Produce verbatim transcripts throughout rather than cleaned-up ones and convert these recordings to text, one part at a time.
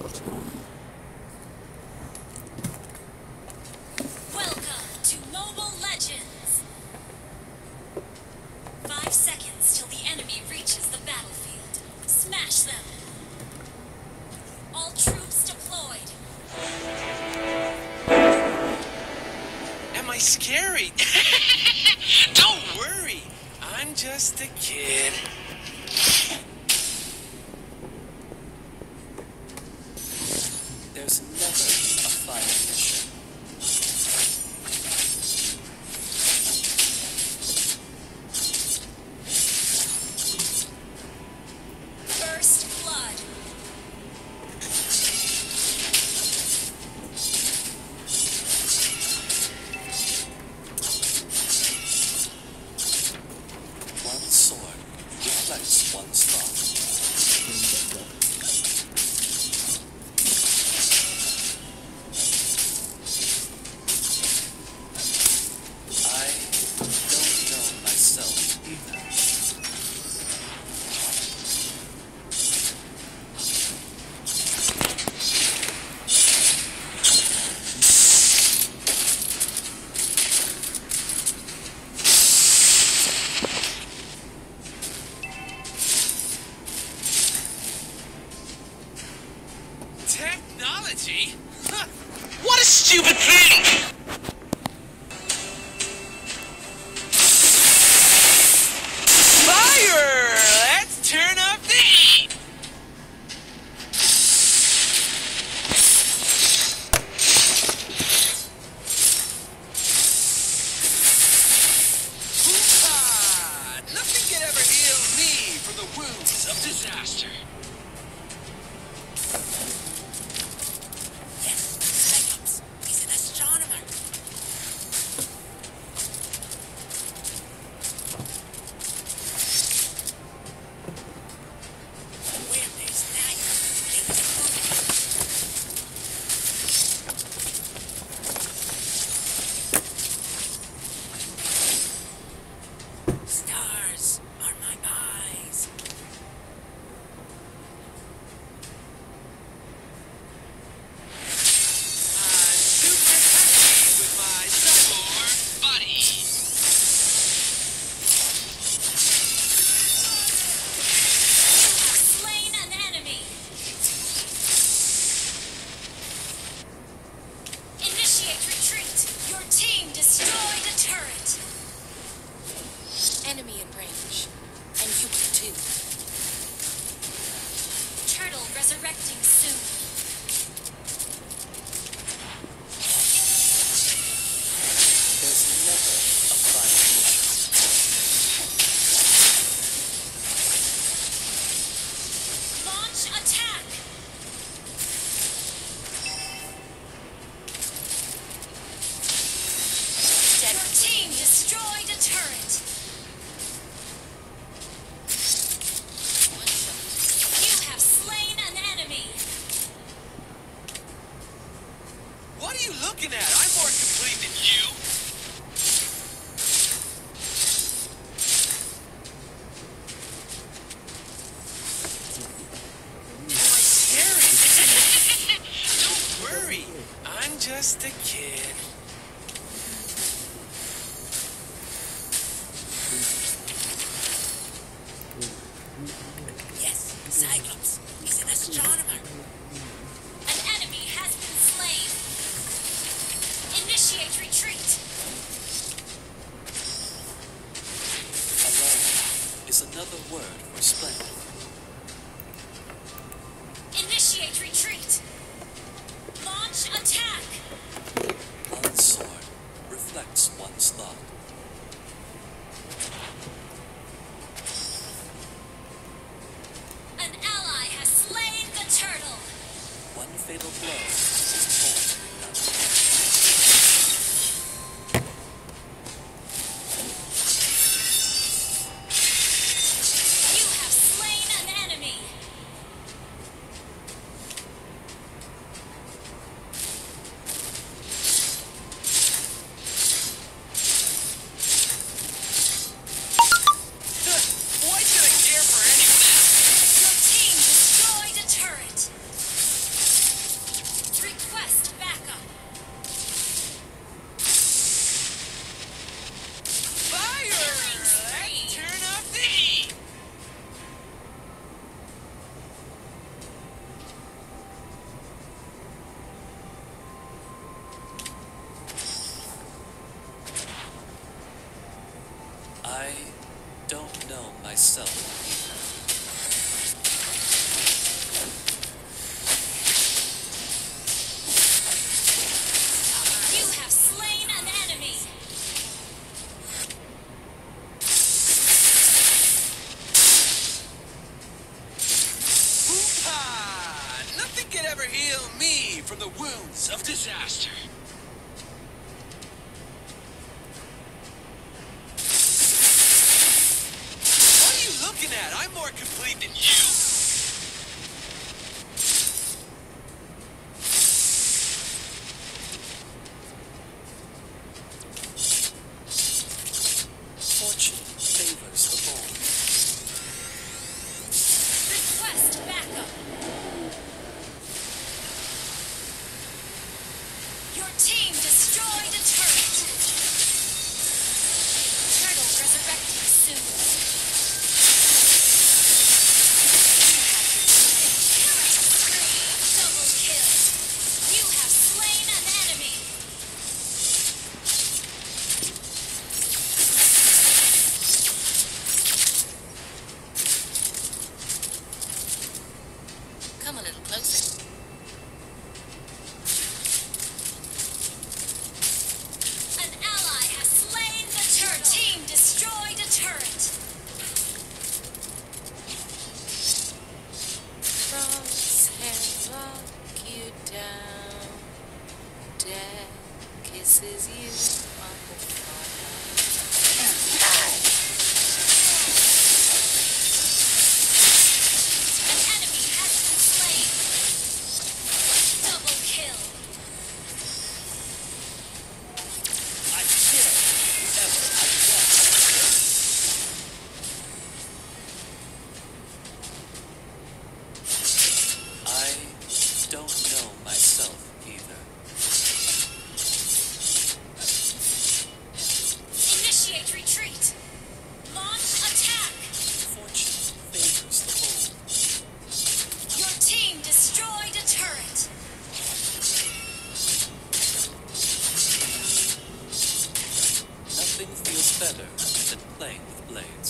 Welcome to Mobile Legends! Five seconds till the enemy reaches the battlefield. Smash them! All troops deployed! Am I scary? Don't worry, I'm just a kid. There's never a final mission. First blood. One sword reflects one thought. I don't know myself either. Technology? Huh. What a stupid thing! Fire! Let's turn up the heat! Hoo-ha! Nothing can ever heal me from the wounds of disaster. He's an astronomer. Where there's night, things are moving. Stars are my eyes. I'm super happy with my cyborg buddy. Slain an enemy. Initiate retreat. Your team destroyed a turret. Enemy in range. And you too. Turtle resurrecting soon. There's never a final mission. Launch attack. Your team destroyed a turret. You have slain an enemy. What are you looking at? I'm more complete than you. Am I scary? Don't worry, I'm just a kid. Yes, Cyclops. He's an astronomer. An enemy has been slain. Initiate retreat. Alone is another word for splendid. Initiate retreat. Launch attack. One sword reflects one's thought. An ally has slain the turtle. One fatal blow is born enough. You have slain an enemy. Why should I care for anyone else? Your team destroyed a turret. ever heal me from the wounds of disaster. What are you looking at? I'm more complete than you. Fortune favors the bold. Request backup. Your team destroyed a turret. Turtle resurrecting soon. Killing spree. Double kill. You have slain an enemy. Come a little closer. An ally has slain the turtle. Your team destroyed a turret. Crosshair lock you down. Dad kisses you on the An enemy has been slain. Double kill. I kill whoever I want. I don't know myself either. Initiate retreat. Launch attack. Fortune favors the bold. Your team destroyed a turret. Nothing feels better than playing with blades.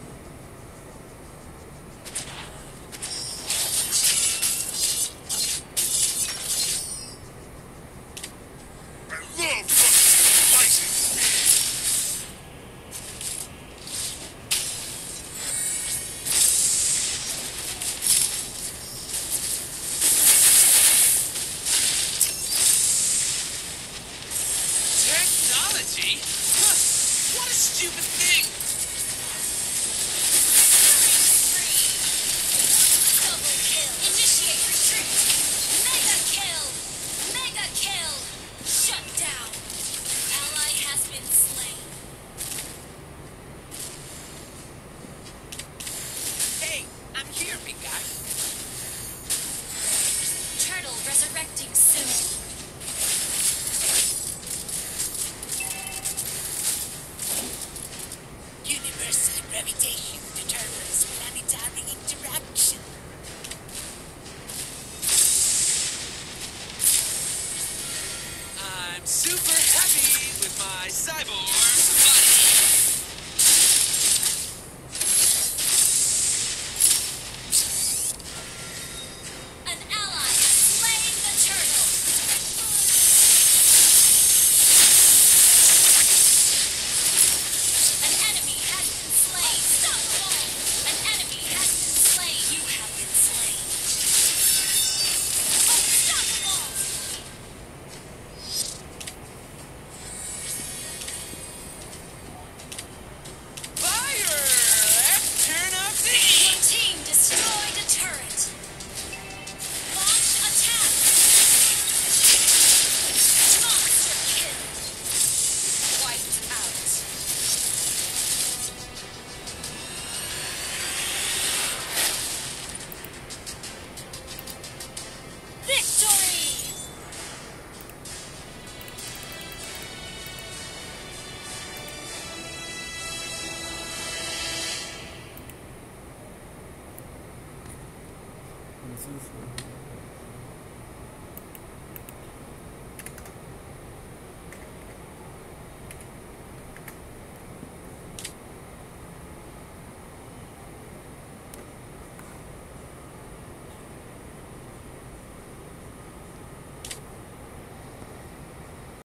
I love slicing speed. Technology? Huh, what a stupid thing! Killing spree. Double kill. Initiate retreat. Mega kill. Mega kill. Shut down. Ally has been slain. Hey, I'm here, big guy. Turtle resurrecting soon. universal gravitation determines planetary interaction. I'm super happy with my cyborg body. An ally has slain the turtle. An enemy has been slain. Unstoppable. An enemy has been slain. You have been slain. Unstoppable. Fire! Let's turn up the Your heat! team destroyed a turret. Launch attack. Monster kill. Wiped out. Victory! This is